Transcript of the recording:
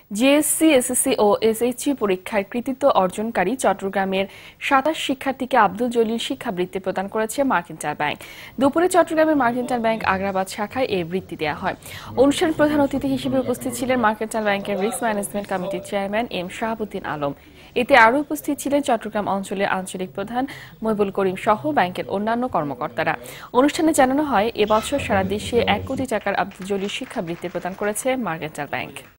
GSC, SSC ও SHC পরীক্ষায় কৃতিত্ব অর্জনকারী চট্টগ্রামের ২৭ শিক্ষার্থীকে আব্দুল জলিল শিক্ষাবৃত্তি প্রদান করেছে মার্কেন্টাইল ব্যাংক। দুপুরে চট্টগ্রামের মার্কেন্টাইল ব্যাংক আগ্রাবাদ শাখায় এই বৃত্তি দেওয়া হয়। অনুষ্ঠানে প্রধান অতিথি হিসেবে উপস্থিত ছিলেন মার্কেন্টাইল ব্যাংকের রিস্ক ম্যানেজমেন্ট কমিটির চেয়ারম্যান এম শাহাবুদ্দিন আলম। এতে আরও উপস্থিত ছিলেন চট্টগ্রাম অঞ্চলের আঞ্চলিক প্রধান মহিবুল করিম সহ ব্যাংকের অন্যান্য কর্মকর্তারা। অনুষ্ঠানে জানানো হয়, এবছর সারা দেশে ১ কোটি টাকার আব্দুল জলিল শিক্ষাবৃত্তি প্রদান করেছে মার্কেন্টাইল ব্যাংক।